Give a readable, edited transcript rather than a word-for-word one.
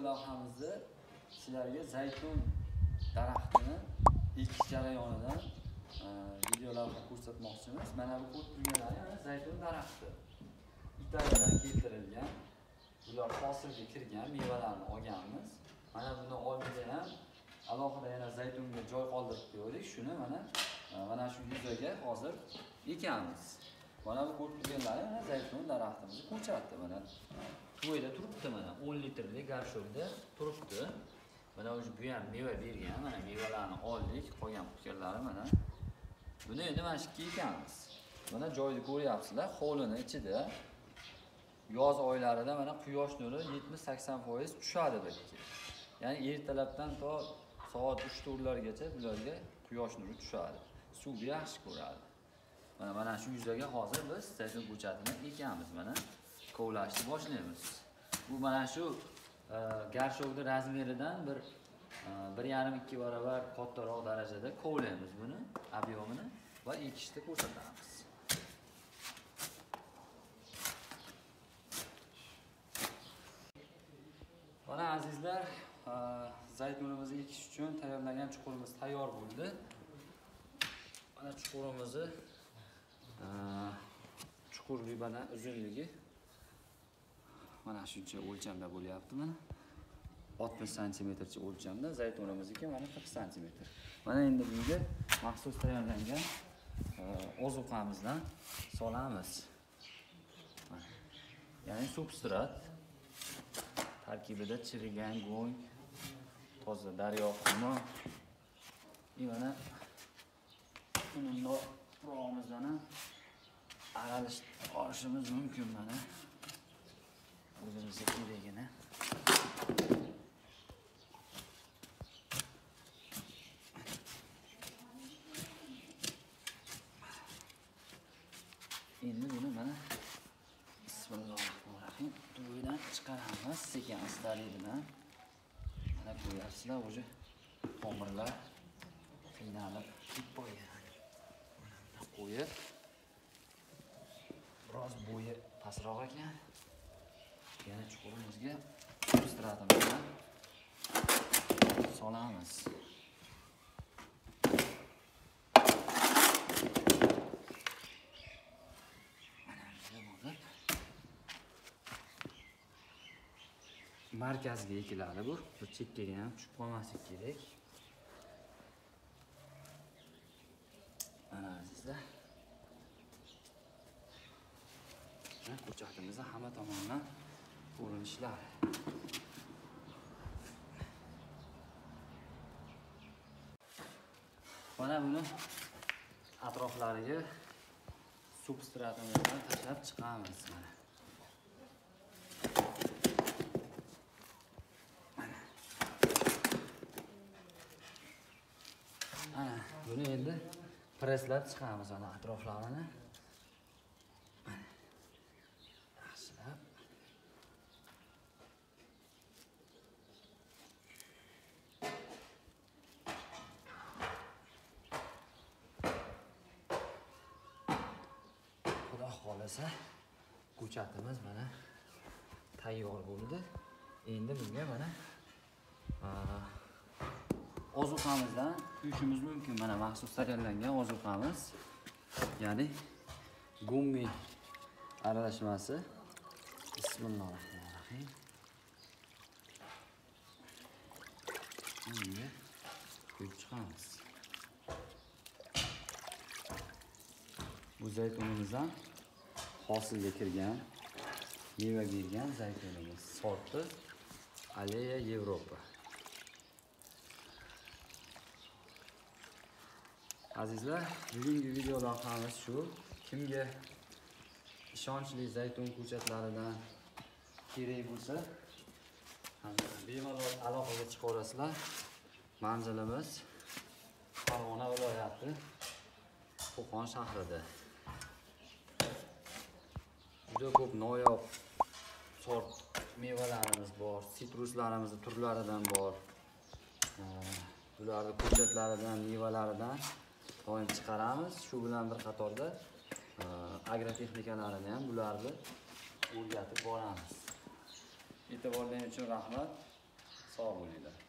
lavhamizda sizlarga zaytun daraxtini ekish jarayonidan video lavha ko'rsatmoqchimiz. Mana bu ko'rib turganlari mana zaytun daraxti. Italiyadan keltirilgan, bular hosilga kirgan mevalarni olganmiz. Mana buni oldida ham alohida yana zaytunga joy qoldirib qo'ydik. Shuni mana shu yuzaga hozir ekamiz. Mana bu ko'rib turganlari mana zaytun daraxtimizni ko'chatdi. Mana to'yda turibdi, mana 10 litrli garshokda turibdi. Mana o'sha bu ham meva bergan, mana mevalarni oldik, qolgan qutganlari mana. Buni endi mana shu ekamiz. Mana joyni ko'ryapsizlar, hovlini ichida yoz oylarida mana quyosh nuri 70-80% tushadi belki. Ya'ni ertalabdan to soat 3-4largacha bularga quyosh nuri tushadi. Suvni yaxshi ko'radi. Mana shu yuzaga hozir biz zaytun ko'chatini ekamiz. Mana kovlashni boshlaymiz. Bu mana shu garshokning razmeridan 1,5-2 barobar kattaroq darajada kovlaymiz buni, ob'yomini va ekishni ko'rsatamiz. Mana azizlar, zaytunimizni ekish uchun tayyorlangan chuqurimiz tayyor bo'ldi. Mana chuqurimizni chuqurligi mana uzunligi mana shuncha o'lchamda bo'lyapti. Mana 60 santimetrcha o'lchamda, zaytunimizniki mana 40 santimetr. Mana endi bunga maxsus tayyorlangan ozuqamizdan solamiz. Ya'ni substrat tarkibida chirigan go'ng, toza daryo qumi, mana bundoq tuprog'imizdan ham aralish olishimiz mumkin. Mana o'zimizga kerakini endi buni mana bismillahirrohmanirrohim to'ydan chiqaramiz sekin astalik bilan. Mana ko'ryapsizlar, o'sha tomirlar qiynalib ketgan. Mana qo'yib biroz bo'yi pastroq ekan. Yana chuqurimizga substratimiz bilan solamiz. Markazga ekiladi bu. Bu chekkaga ham tushib qolmasligi kerak. Mana azizlar. Ko'chatimizni hamma tomondan ko'rinishlar. Mana buni atroflariga substratimizni tashlab chiqamiz. Buni endi presslab chiqamiz ana atroflarini. Yaxshilab. Xudo xolasa ko'chatimiz mana tayyor bo'ldi. Endi bunga mana ozuqamizdan quyishimiz mumkin. Mana maxsus tayyorlangan ozuqamiz. Ya'ni gummi aralashmasi. Bismillahirrohmanirrohim. Bunga quyib chiqamiz. Bu zaytunimizdan hosilga kirgan, meva bergan zaytunimiz. Sorti Aleya Yevropa. Azizlar, bugungi video lavhamiz shu. Kimga ishonchli zaytun ko'chatlaridan kerak bo'lsa, bemalol aloqaga chiqaverasizlar. Manzilimiz Farg'ona viloyati Qo'qon shahrida. Juda ko'p noyob sort mevalarimiz bor, sitruslarimiz turlaridan bor. Bularni ko'chatlaridan, mevalaridan doim chiqaramiz. Shu bilan bir qatorda agrotexnikalarini ham bularni o'rgatib boramiz. E'tiborlaringiz uchun rahmat. Sog' bo'linglar.